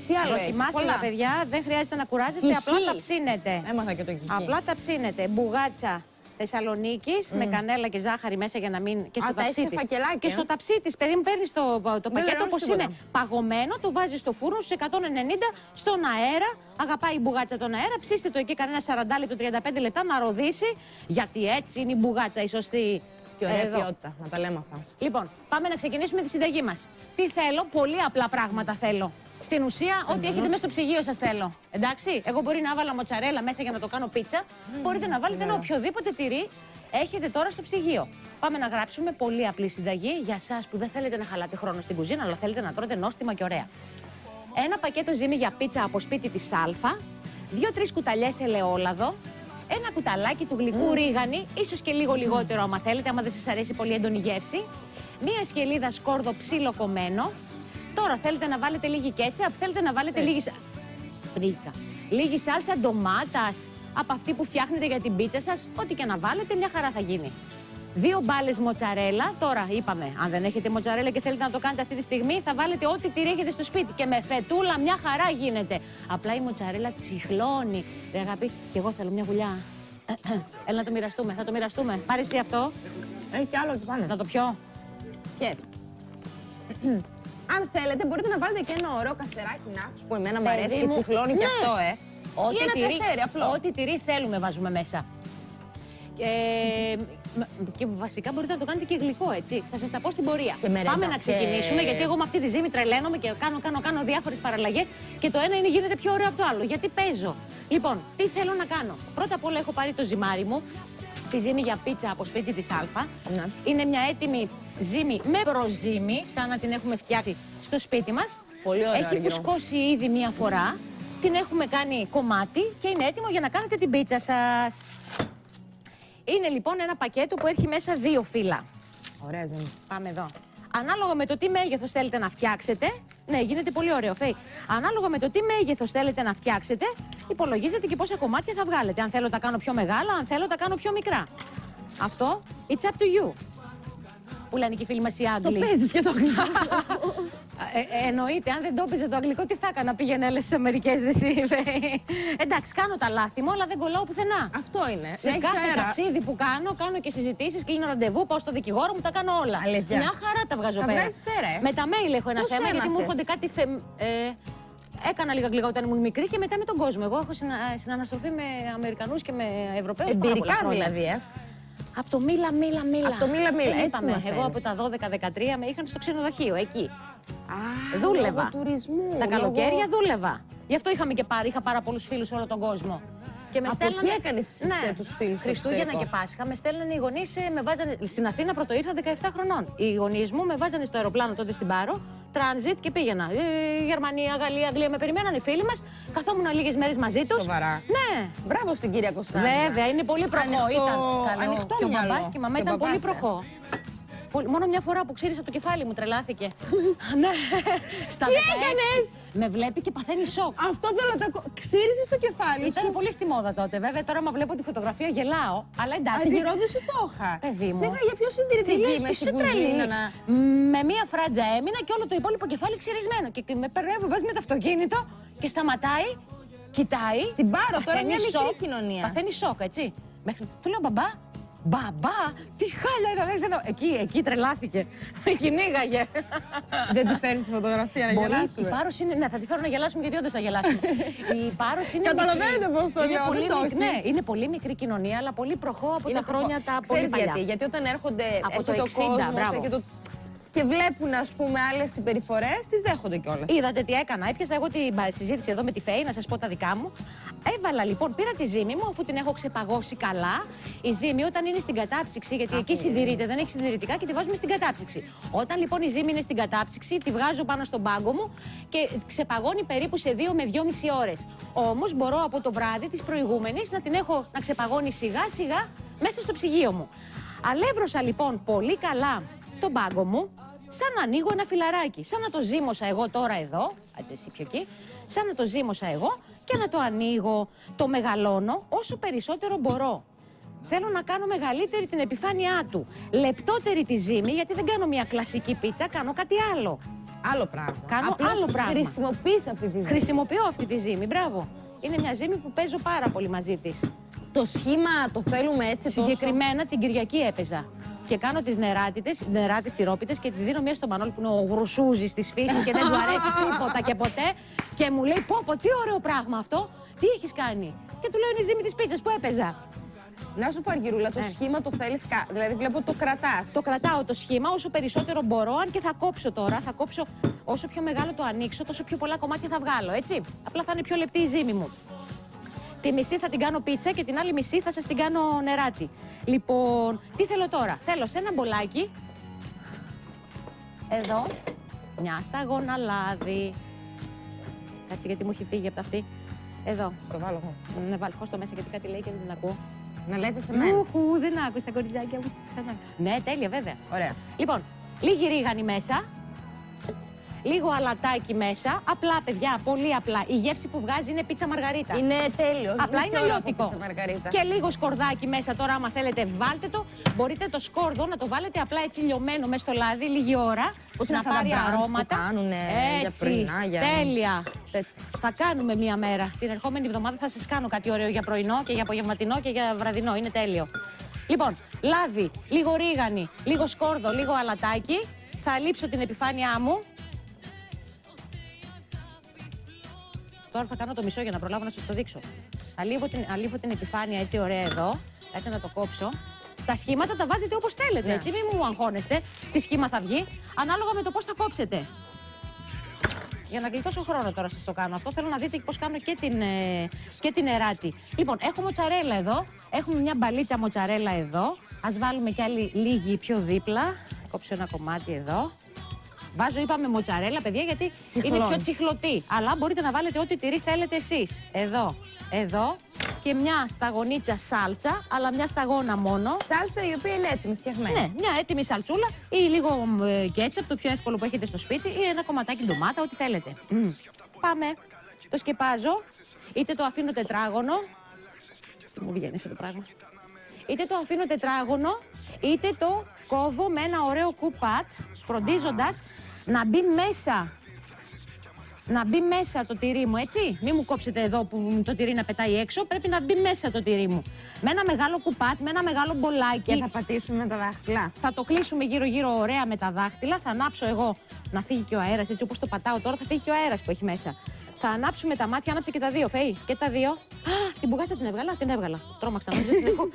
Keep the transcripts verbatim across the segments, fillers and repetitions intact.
Τι άλλο έχει? Δοκιμάστε τα παιδιά, δεν χρειάζεται να κουράζεστε, Κιχί. απλά τα ψήνετε. Έμαθα και το κιχί. Απλά τα ψήνετε. Μπουγάτσα Θεσσαλονίκης mm. με κανέλα και ζάχαρη μέσα για να μην. Και στο Α, ταψί της. Και ε? στο ταψί της, παιδί μου, παίρνεις το, το πακέτο όπως είναι παγωμένο, το βάζεις στο φούρνο στους εκατόν ενενήντα στον αέρα. Αγαπάει η μπουγάτσα τον αέρα. Ψήστε το εκεί κανένα σαράντα λεπτό, τριάντα πέντε λεπτά να ροδίσει. Γιατί έτσι είναι η μπουγάτσα η σωστή. Και ωραία εδώ. Ποιότητα, να τα λέμε αυτά. Λοιπόν, πάμε να ξεκινήσουμε τη συνταγή μας. Τι θέλω, πολύ απλά πράγματα θέλω. Στην ουσία, ό,τι έχετε μέσα στο ψυγείο σας θέλω. Εντάξει, εγώ μπορεί να βάλω μοτσαρέλα μέσα για να το κάνω πίτσα. Mm. Μπορείτε να βάλετε ένα οποιοδήποτε τυρί έχετε τώρα στο ψυγείο. Πάμε να γράψουμε πολύ απλή συνταγή για εσάς που δεν θέλετε να χαλάτε χρόνο στην κουζίνα, αλλά θέλετε να τρώτε νόστιμα και ωραία. Ένα πακέτο ζύμη για πίτσα από σπίτι της Αλφα, δύο-τρεις κουταλιές ελαιόλαδο, ένα κουταλάκι του γλυκού mm. ρίγανη, ίσως και λίγο λιγότερο άμα θέλετε, άμα δεν σας αρέσει πολύ έντονη γεύση, μία σκελίδα σκόρδο ψιλοκομμένο. Τώρα θέλετε να βάλετε λίγη κέτσαπ, θέλετε να βάλετε λίγη πρίκα, λίγη σάλτσα ντομάτας από αυτή που φτιάχνετε για την πίτσα σας, ό,τι και να βάλετε, μια χαρά θα γίνει. Δύο μπάλες μοτσαρέλα, τώρα είπαμε, αν δεν έχετε μοτσαρέλα και θέλετε να το κάνετε αυτή τη στιγμή, θα βάλετε ό,τι τυρί έχετε στο σπίτι και με φετούλα μια χαρά γίνεται. Απλά η μοτσαρέλα τσιχλώνει. Ρε αγάπη, και εγώ θέλω μια βουλιά. Έλα να το μοιραστούμε, θα το μοιραστούμε. Πάρε εσύ αυτό. Έχει κι άλλο εκεί πάνω. Να το πιω. Yes. Αν θέλετε, μπορείτε να βάλετε και ένα ωραίο κασεράκι να που εμένα μου αρέσει και τσιχλώνει ναι. και αυτό, ε. Ό,τι ή ένα τυρί, κασέρι, απλό. Ό,τι τυρί θέλουμε βάζουμε μέσα. Και, και βασικά μπορείτε να το κάνετε και γλυκό, έτσι. Θα σας τα πω στην πορεία. Πάμε να ξεκινήσουμε, και... γιατί εγώ με αυτή τη ζύμη τρελαίνομαι και κάνω, κάνω, κάνω διάφορες παραλλαγές και το ένα είναι γίνεται πιο ωραίο από το άλλο. Γιατί παίζω. Λοιπόν, τι θέλω να κάνω. Πρώτα απ' όλα έχω πάρει το ζυμάρι μου, τη ζύμη για πίτσα από σπίτι της Αλφα. Ναι. Είναι μια έτοιμη ζύμη με προζύμη, σαν να την έχουμε φτιάξει στο σπίτι μας. Πολύ ωραία. Έχει φουσκώσει ήδη μία φορά. Την έχουμε κάνει κομμάτι και είναι έτοιμο για να κάνετε την πίτσα σας. Είναι λοιπόν ένα πακέτο που έχει μέσα δύο φύλλα. Ωραία ζύμη. Πάμε εδώ. Ανάλογα με το τι μέγεθος θέλετε να φτιάξετε, ναι, γίνεται πολύ ωραίο, Φέη. Ανάλογα με το τι μέγεθος θέλετε να φτιάξετε, υπολογίζετε και πόσα κομμάτια θα βγάλετε. Αν θέλω τα κάνω πιο μεγάλα, αν θέλω τα κάνω πιο μικρά. Αυτό, it's up to you. Που λένε και οι φίλοι μας οι Άγγλοι. Το παίζεις και το αγγλικό. ε, ε, εννοείται, αν δεν το έπαιζε το αγγλικό, τι θα έκανα, πήγαινε έλες στις Αμερικές, δεν είπε. Εντάξει, κάνω τα λάθη μου, αλλά δεν κολλάω πουθενά. Αυτό είναι. Σε Έχεις κάθε αέρα. ταξίδι που κάνω, κάνω και συζητήσεις, κλείνω ραντεβού, πάω στο δικηγόρο μου, τα κάνω όλα. Αλήθεια. Μια χαρά τα βγάζω τα πέρα. πέρα ε. Με τα mail έχω ένα Πώς θέμα, έμαθες? γιατί μου έρχονται κάτι. Θε... Ε, έκανα λίγα αγγλικά όταν ήμουν μικρή και μετά με τον κόσμο. Εγώ έχω συνα... συναναστροφεί με Αμερικανούς και με Ευρωπαίους. Εμπειρικά δηλαδή, ε. Από το μίλα, μίλα, μίλα. Από το μίλα, μίλα. Έτσι είπαμε. Εγώ από τα δώδεκα δεκατρία με είχαν στο ξενοδοχείο εκεί. Α, δούλευα. Λόγω τουρισμού. Τα καλοκαίρια λόγω... δούλευα. Γι' αυτό είχαμε και πάρει, είχα πάρα πολλούς φίλους σε όλο τον κόσμο. Και με από στέλνανε... εκεί έκανες ναι, τους φίλους. Χριστούγεννα και Πάσχα με στέλνανε οι γονείς, με βάζανε... Στην Αθήνα πρώτο ήρθα δεκαεπτά χρονών. Οι γονείς μου με βάζανε στο αεροπλάνο τότε στην Πάρο, τράνζιτ και πήγαινα. Ε, Γερμανία, Γαλλία, Αγγλία, με περιμένανε οι φίλοι μας. Καθόμουν λίγες μέρες μαζί τους. Σοβαρά. Ναι. Μπράβο στην κυρία Κωνσταντίνα. Βέβαια, είναι πολύ προχώ. Ανοιχτό... Ήταν καλό. Ανοιχτό και ο μυαλό. μπαμπάς και η μαμά ήταν πολύ προχώ. Μόνο μια φορά που ξύρισα το κεφάλι μου, τρελάθηκε. Ναι. Στα τι έκανες? Με βλέπει και παθαίνει σοκ. Αυτό θέλω να το. Ξύρισες το κεφάλι σου. Ήταν πολύ στη μόδα τότε, βέβαια. Τώρα, άμα βλέπω τη φωτογραφία, γελάω. Αλλά εντάξει. Αγιρόδη σου το είχα. Παιδί μου. Σίγα για πιο συντηρητική με στην κουζίνα. Να... Με μία φράτζα έμεινα και όλο το υπόλοιπο κεφάλι ξυρισμένο. Και με περνάει από με το αυτοκίνητο και σταματάει, κοιτάει. Στην Πάρο τώρα μια μικρή σοκ, κοινωνία. Παθαίνει σοκ, έτσι. Μέχρι... Του λέω μπαμπά. Μπαμπά, τι χάλια είναι, δεν ξέρω. Εκεί, εκεί τρελάθηκε. Με κυνήγαγε. Δεν τη φέρεις τη φωτογραφία να Μπορεί, γελάσουμε. Η Πάρος είναι, ναι, θα τη φέρω να γελάσουμε γιατί όντως θα γελάσουμε. Η Πάρος είναι. Καταλαβαίνετε πώς το λέω, δεν το μικρή, ναι, είναι πολύ μικρή κοινωνία, αλλά πολύ προχώ από είναι τα χρόνια τα πολύ Ξέρεις παλιά. γιατί, γιατί όταν έρχονται από το, το εξήντα, μπράβο. και, το... και βλέπουν, ας πούμε, άλλες συμπεριφορές, τις δέχονται κιόλας. Είδατε τι έκανα. Έπιασα εγώ τη συζήτηση εδώ με τη Φέη, να σας πω τα δικά μου. Έβαλα λοιπόν, πήρα τη ζύμη μου, αφού την έχω ξεπαγώσει καλά. Η ζύμη όταν είναι στην κατάψυξη, γιατί εκεί συντηρείται, δεν έχει συντηρητικά και τη βάζουμε στην κατάψυξη. Όταν λοιπόν η ζύμη είναι στην κατάψυξη, τη βγάζω πάνω στον πάγκο μου και ξεπαγώνει περίπου σε δύο με δυόμιση ώρες. Όμως μπορώ από το βράδυ της προηγούμενης να την έχω να ξεπαγώνει σιγά σιγά μέσα στο ψυγείο μου. Αλεύρωσα λοιπόν πολύ καλά τον πάγκο μου, σαν να ανοίγω ένα φιλαράκι. Σαν να το ζύμωσα εγώ τώρα εδώ, έτσι εσύ πιο εκεί, σαν να το ζύμωσα εγώ και να το ανοίγω, το μεγαλώνω όσο περισσότερο μπορώ. Θέλω να κάνω μεγαλύτερη την επιφάνειά του, λεπτότερη τη ζύμη, γιατί δεν κάνω μια κλασική πίτσα, κάνω κάτι άλλο. Άλλο πράγμα. Κάνω Απλώς άλλο πράγμα. χρησιμοποιείς αυτή τη ζύμη. Χρησιμοποιώ αυτή τη ζύμη, μπράβο. Είναι μια ζύμη που παίζω πάρα πολύ μαζί της. Το σχήμα το θέλουμε έτσι τόσο. Συγκεκριμένα την Κυριακή έπαιζα. Και κάνω τις νεράτιτες, νεράτες τυρόπιτες και τη δίνω μία στο Μανώλη που είναι ο γρουσούζης της φύσης και δεν του αρέσει τίποτα και ποτέ. Και μου λέει: Πω, πω, τι ωραίο πράγμα αυτό, τι έχεις κάνει. Και του λέω: Είναι η ζύμη της πίτσας που έπαιζα. Να σου πω, Αργυρούλα, το Ναι. σχήμα το θέλεις, δηλαδή βλέπω το κρατάς. Το κρατάω το σχήμα όσο περισσότερο μπορώ, αν και θα κόψω τώρα. Θα κόψω όσο πιο μεγάλο το ανοίξω, τόσο πιο πολλά κομμάτια θα βγάλω, έτσι. Απλά θα είναι πιο λεπτή η ζύμη μου. Τη μισή θα την κάνω πίτσα και την άλλη μισή θα σας την κάνω νεράτη. Λοιπόν, τι θέλω τώρα. Θέλω σε ένα μπολάκι, εδώ, μια σταγόνα λάδι. Κάτσε γιατί μου έχει φύγει από αυτή. Εδώ. Το βάλω εγώ. Ναι, βάλω στο μέσα γιατί κάτι λέει και δεν την ακούω. Να λέτε σε μένα. Ουχου, δεν άκουσα κοριτσάκια μου. Ξανά. Ναι, τέλεια, βέβαια. Ωραία. Λοιπόν, λίγη ρίγανη μέσα. Λίγο αλατάκι μέσα. Απλά, παιδιά, πολύ απλά. Η γεύση που βγάζει είναι πίτσα μαργαρίτα. Είναι τέλειο. Απλά είναι αλλιώτικο. Μαργαρίτα. Και λίγο σκορδάκι μέσα τώρα, άμα θέλετε, βάλτε το. Μπορείτε το σκόρδο να το βάλετε απλά έτσι λιωμένο μέσα στο λάδι, λίγη ώρα. Πώς να είναι αυτά πάρει τα brunch αρώματα. που κάνουνε για Έτσι, πρωινά, για- τέλεια. Θα κάνουμε μία μέρα. Την ερχόμενη εβδομάδα θα σας κάνω κάτι ωραίο για πρωινό και για απογευματινό και για βραδινό. Είναι τέλειο. Λοιπόν, λάδι, λίγο ρίγανη, λίγο σκόρδο, λίγο αλατάκι. Θα λείψω την επιφάνειά μου. Τώρα θα κάνω το μισό για να προλάβω να σας το δείξω. Αλείβω την, αλείβω την επιφάνεια έτσι ωραία εδώ. Κάτσε να το κόψω. Τα σχήματα τα βάζετε όπως θέλετε, Ναι. έτσι. Μην μου αγχώνεστε τι σχήμα θα βγει. Ανάλογα με το πώς θα κόψετε. Για να γλιτώσω χρόνο τώρα σας το κάνω αυτό. Θέλω να δείτε πώς κάνω και την, ε, και την νεράτη. Λοιπόν, έχω μοτσαρέλα εδώ. Έχουμε μια μπαλίτσα μοτσαρέλα εδώ. Ας βάλουμε κι άλλη λίγη πιο δίπλα. Κόψω ένα κομμάτι εδώ. Βάζω, είπαμε, μοτσαρέλα, παιδιά, γιατί Τσιχλώνει. είναι πιο τσιχλωτή. Αλλά μπορείτε να βάλετε ό,τι τυρί θέλετε εσείς. Εδώ, εδώ και μια σταγονίτσα σάλτσα, αλλά μια σταγόνα μόνο. Σάλτσα η οποία είναι έτοιμη, φτιαγμένη. Ναι, μια έτοιμη σαλτσούλα ή λίγο ε, κέτσαπ, το πιο εύκολο που έχετε στο σπίτι, ή ένα κομματάκι ντομάτα, ό,τι θέλετε. Μμ. Πάμε. Το σκεπάζω, είτε το αφήνω τετράγωνο. Τι μου βγαίνει αυτό το πράγμα. Είτε το αφήνω τετράγωνο, είτε το κόβω με ένα ωραίο κουπάτ, φροντίζοντας να μπει μέσα. Να μπει μέσα το τυρί μου, έτσι. Μην μου κόψετε εδώ που το τυρί να πετάει έξω. Πρέπει να μπει μέσα το τυρί μου. Με ένα μεγάλο κουπάτ, με ένα μεγάλο μπολάκι. Και θα πατήσουμε με τα δάχτυλα. Θα το κλείσουμε γύρω-γύρω ωραία με τα δάχτυλα. Θα ανάψω εγώ να φύγει και ο αέρας. Έτσι όπως το πατάω τώρα, θα φύγει και ο αέρας που έχει μέσα. Θα ανάψουμε τα μάτια, άναψε και τα δύο. Φέη, και τα δύο. Α, την μπουγάτσα την έβγαλα, την έβγαλα. Τρόμαξα, νομίζω ότι την έχω.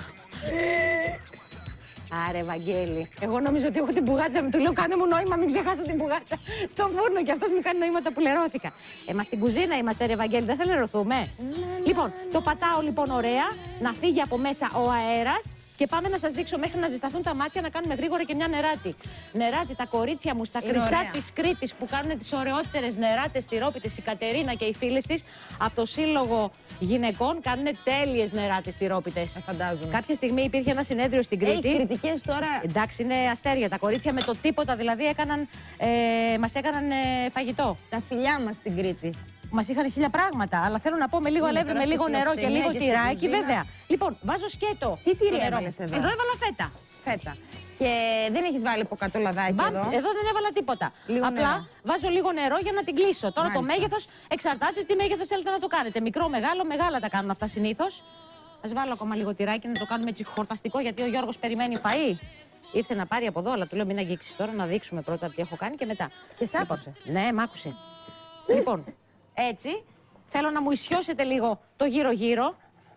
Άρε, Βαγγέλη. Εγώ νόμιζα ότι έχω την μπουγάτσα μου. Του λέω: Κάνε μου νόημα, μην ξεχάσω την μπουγάτσα στο φούρνο. Και αυτό μου κάνει νοήματα που λερώθηκα. Ε, μα στην κουζίνα είμαστε, ρε Βαγγέλη, δεν θα λερωθούμε. Λοιπόν, το πατάω λοιπόν ωραία, να φύγει από μέσα ο αέρας. Και πάμε να σας δείξω μέχρι να ζεσταθούν τα μάτια να κάνουμε γρήγορα και μια νεράτη. Νεράτη, τα κορίτσια μου στα Είναι κριτσά ωραία. της Κρήτης που κάνουν τις ωραιότερες νεράτες τυρόπιτες, η Κατερίνα και οι φίλες της από το Σύλλογο Γυναικών κάνουν τέλειες νεράτες τυρόπιτες. Θα φαντάζομαι. Κάποια στιγμή υπήρχε ένα συνέδριο στην Κρήτη. Έχει κριτικές τώρα. Εντάξει, είναι αστέρια. Τα κορίτσια με το τίποτα δηλαδή έκαναν, ε, μας έκαναν ε, φαγητό. Τα φιλιά μας στην Κρήτη. Μας είχαν χίλια πράγματα, αλλά θέλω να πω με λίγο Είναι αλεύρι, τώρα με στη λίγο νερό και φιλοξενία λίγο και στην τυράκι, κουζίνα. βέβαια. Λοιπόν, βάζω σκέτο. Τι τυρί στο νερό έβαλες μου. εδώ? Εδώ έβαλα φέτα. Φέτα. Και δεν έχεις βάλει από κάτω λαδάκι Μπαμ, εδώ. εδώ δεν έβαλα τίποτα. Λίγο Απλά νερό. βάζω λίγο νερό για να την κλείσω. Τώρα το Μάλιστα. μέγεθος εξαρτάται τι μέγεθος θέλετε να το κάνετε. Μικρό, μεγάλο, μεγάλα τα κάνουν αυτά συνήθως. Ας βάλω ακόμα λίγο τυράκι να το κάνουμε έτσι χορταστικό, γιατί ο Γιώργος περιμένει φαΐ. Ήρθε να πάρει από εδώ, αλλά του λέω μην αγγίξεις τώρα, να δείξουμε πρώτα τι έχω κάνει και μετά. Και σ' άκουσε. Λοιπόν, ναι, μ' άκουσε. Λοιπόν, έτσι, θέλω να μου ισιώσετε λίγο το γύρω-γύρω.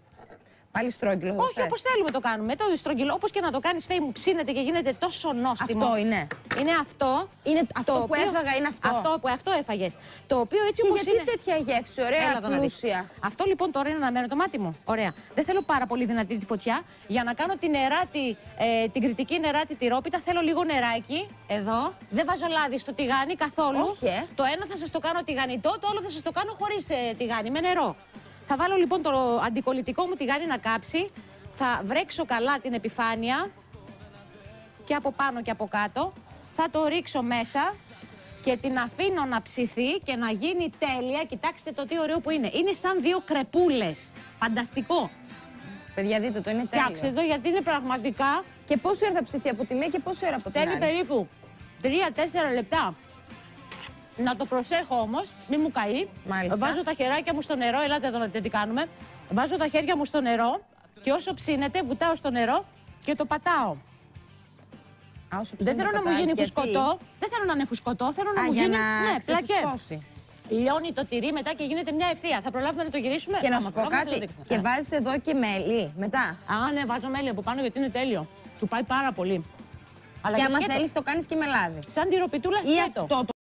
Πάλι στρόγγυλο. Όχι, θες. όπως θέλουμε το κάνουμε. Το στρογγυλό, όπως και να το κάνεις, Φέη μου, ψήνεται και γίνεται τόσο νόστιμο. Αυτό είναι. Είναι αυτό. Είναι αυτό το που οποίο- έφαγα, είναι αυτό. Αυτό που αυτό έφαγες. Το οποίο έτσι Και όπως γιατί είναι. τέτοια γεύση, ωραία, Έλα εδώ να δεις. πλούσια. Αυτό λοιπόν τώρα είναι αναμένο το μάτι μου. Ωραία. Δεν θέλω πάρα πολύ δυνατή τη φωτιά. Για να κάνω την νεράτη, ε, την κριτική νεράτη τυρόπιτα, θέλω λίγο νεράκι. Εδώ. Δεν βάζω λάδι στο τηγάνι καθόλου. Όχι, ε. Το ένα θα σας το κάνω τηγανιτό, το άλλο θα σας το κάνω χωρίς ε, τηγάνι, με νερό. Θα βάλω λοιπόν το αντικολλητικό μου τηγάνι να κάψει. Θα βρέξω καλά την επιφάνεια και από πάνω και από κάτω. Θα το ρίξω μέσα και την αφήνω να ψηθεί και να γίνει τέλεια. Κοιτάξτε το τι ωραίο που είναι. Είναι σαν δύο κρεπούλες. Φανταστικό. Παιδιά, δείτε το, είναι Φτιάξτε τέλειο. το γιατί είναι πραγματικά Και πόση ώρα θα ψηθεί από τη μία και πόση ώρα από την θέλει άλλη. περίπου τρία τέσσερα λεπτά. Να το προσέχω όμως, μην μου καεί. Μάλιστα. Βάζω τα χεράκια μου στο νερό, ελάτε εδώ να δείτε τι κάνουμε. Βάζω τα χέρια μου στο νερό και όσο ψήνεται, βουτάω στο νερό και το πατάω. Α, όσο Δεν θέλω να μου γίνει γιατί... φουσκωτό. Δεν θέλω να είναι φουσκωτό, θέλω να Α, μου για γίνει. να Ναι, πλακέ. Λιώνει το τυρί μετά και γίνεται μια ευθεία. Θα προλάβουμε να το γυρίσουμε. Και να Άμα σου πω προλάβουμε, κάτι. θα το δείξουμε. Και Ναι. βάζεις εδώ και μέλι μετά. Α, ναι, βάζω μέλι από πάνω γιατί είναι τέλειο. Του πάει πάρα πολύ. Αλλά Και και άμα σκέτο. θέλεις το κάνεις και με λάδι. Σαν τυροπιτούλα Ή σκέτο. αυτό το